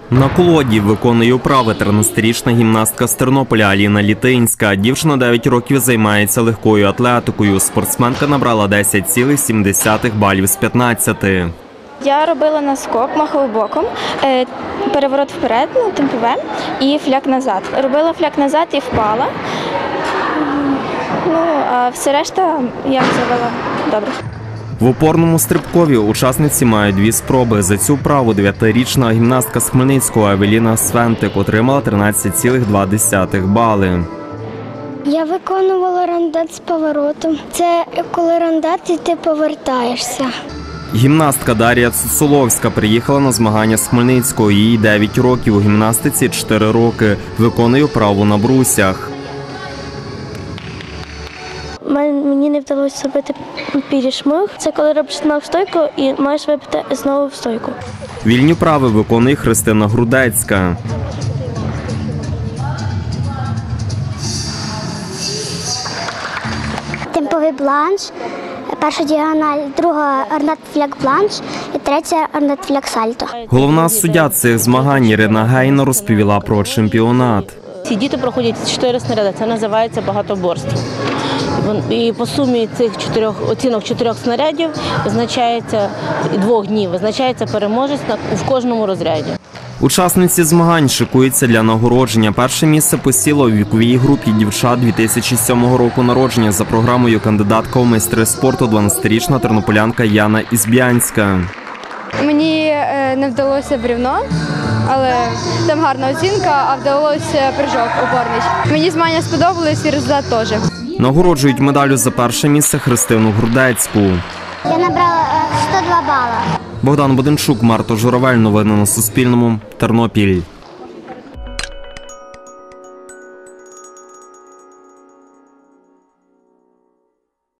На колоді виконує вправи 13-річна гімнастка з Тернополя Аліна Літинська. Дівчина 9 років займається легкою атлетикою. Спортсменка набрала 10,7 балів з 15. Я робила наскок маховим боком, переворот вперед, темпове і фляк назад. Робила фляк назад і впала. А все решта я зробила добре. В опорному стрибкові учасниці мають 2 спроби. За цю вправу 9-річна гімнастка з Хмельницького Евеліна Свентик отримала 13,2 бали. Я виконувала рандат з поворотом. Це коли рандат і ти повертаєшся. Гімнастка Дар'я Цуцоловська приїхала на змагання з Хмельницького. Їй 9 років, у гімнастиці 4 роки. Виконує вправу на брусях. Мені не вдалося зробити підішмиг. Це коли робиш ногу в стойку і маєш вибити знову в стойку. Вільні вправи виконує Христина Грудецька. Темповий бланш, перша діагональ, друга орнат-фляк-бланш і третя орнат-фляк-сальто. Головна суддя цих змагань Ірина Гейна розповіла про чемпіонат. Ці діти проходять 4 снаряди, це називається багатоборство. І по сумі цих оцінок 4 снарядів визначається, 2 днів, визначається переможець в кожному розряді. Учасниці змагань шикуються для нагородження. Перше місце посіло у віковій групі дівчат 2007 року народження за програмою кандидатка у майстри спорту 12-річна тернополянка Яна Ізбянська. Мені не вдалося бревно, але там гарна оцінка, а вдалося прыжок опорний. Мені змагання сподобались і результат теж. Нагороджують медаллю за перше місце Христину Грудецьку. Я набрала 102 бали. Богдан Буденчук, Марта Журавель. Новини на Суспільному. Тернопіль.